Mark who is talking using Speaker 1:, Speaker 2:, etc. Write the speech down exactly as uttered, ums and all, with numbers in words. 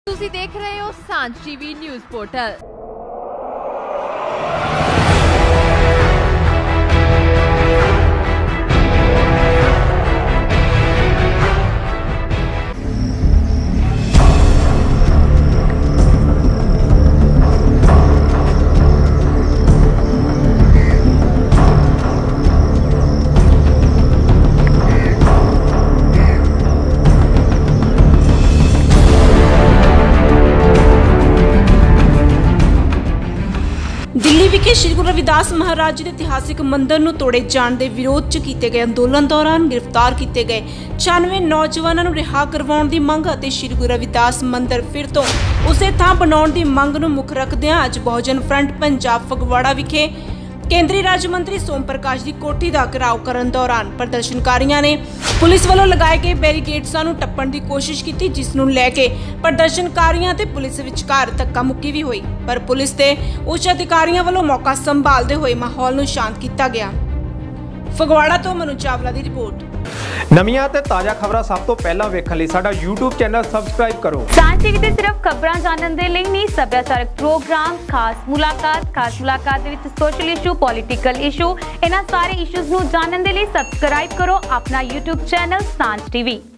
Speaker 1: ਤੁਸੀਂ ਦੇਖ ਰਹੇ ਹੋ ਸਾਂਝ ਟੀਵੀ ਨਿਊਜ਼ ਪੋਰਟਲ।
Speaker 2: ਦਿੱਲੀ ਵਿਖੇ ਸ਼੍ਰੀ ਗੁਰੂ ਰਵਿਦਾਸ ਮਹਾਰਾਜ ਜੀ ਦੇ ਇਤਿਹਾਸਿਕ ਮੰਦਿਰ ਨੂੰ ਤੋੜੇ ਜਾਣ ਦੇ ਵਿਰੋਧ 'ਚ ਕੀਤੇ ਗਏ ਅੰਦੋਲਨ ਦੌਰਾਨ ਗ੍ਰਿਫਤਾਰ ਕੀਤੇ ਗਏ ਛਿਆਨਵੇਂ ਨੌਜਵਾਨਾਂ ਨੂੰ ਰਿਹਾ ਕਰਵਾਉਣ ਦੀ ਮੰਗ ਅਤੇ ਸ਼੍ਰੀ ਗੁਰੂ ਰਵਿਦਾਸ ਮੰਦਿਰ ਫਿਰ ਤੋਂ ਉਸੇ ਥਾਂ ਬਣਾਉਣ ਦੀ ਮੰਗ ਨੂੰ ਮੁੱਖ ਰੱਖਦਿਆਂ ਅੱਜ ਬਹੁਜਨ ਫਰੰਟ ਪੰਜਾਬ ਫਗਵਾੜਾ ਵਿਖੇ ਕੇਂਦਰੀ ਰਾਜ ਮੰਤਰੀ ਸੋਮ ਪ੍ਰਕਾਸ਼ ਦੀ ਕੋਠੀ ਦਾ ਘਿਰਾਓ ਕਰਨ ਦੌਰਾਨ ਪ੍ਰਦਰਸ਼ਨਕਾਰੀਆਂ ਨੇ ਪੁਲਿਸ ਵੱਲੋਂ ਲਗਾਏ ਗਏ ਬੈਰੀਕੇਡਸਾਂ ਨੂੰ ਟੱਪਣ ਦੀ ਕੋਸ਼ਿਸ਼ ਕੀਤੀ, ਜਿਸ ਨੂੰ ਲੈ ਕੇ ਪ੍ਰਦਰਸ਼ਨਕਾਰੀਆਂ ਤੇ ਪੁਲਿਸ ਵਿਚਕਾਰ ਧੱਕਾ ਮੁੱਕੀ ਵੀ ਹੋਈ, ਪਰ ਪੁਲਿਸ ਤੇ ਉੱਚ ਅਧਿਕਾਰੀਆਂ ਵੱਲੋਂ ਮੌਕਾ ਸੰਭਾਲਦੇ ਹੋਏ ਮਾਹੌਲ ਨੂੰ ਸ਼ਾਂਤ ਕੀਤਾ ਗਿਆ। ਫਗਵਾੜਾ ਤੋਂ ਮਨੂ ਚਾਵਲਾ ਦੀ ਰਿਪੋਰਟ।
Speaker 3: ਨਵੀਆਂ ਤੇ ਤਾਜ਼ਾ ਖਬਰਾਂ ਸਭ ਤੋਂ ਪਹਿਲਾਂ ਵੇਖਣ ਲਈ ਸਾਡਾ YouTube ਚੈਨਲ ਸਬਸਕ੍ਰਾਈਬ ਕਰੋ।
Speaker 4: ਸਾਂਝ ਟੀਵੀ ਤੇ ਸਿਰਫ ਖਬਰਾਂ ਜਾਣਨ ਦੇ ਲਈ ਨਹੀਂ, ਸੱਭਿਆਚਾਰਕ ਪ੍ਰੋਗਰਾਮ, ਖਾਸ ਮੁਲਾਕਾਤ ਖਾਸ ਮੁਲਾਕਾਤ ਦੇ ਵਿੱਚ ਸੋਸ਼ਲ ਇਸ਼ੂ, ਪੋਲੀਟੀਕਲ ਇਸ਼ੂ, ਇਹਨਾਂ ਸਾਰੇ ਇਸ਼ੂਜ਼ ਨੂੰ ਜਾਣਨ ਦੇ ਲਈ ਸਬਸਕ੍ਰਾਈਬ ਕਰੋ ਆਪਣਾ YouTube ਚੈਨਲ ਸਾਂਝ ਟੀਵੀ।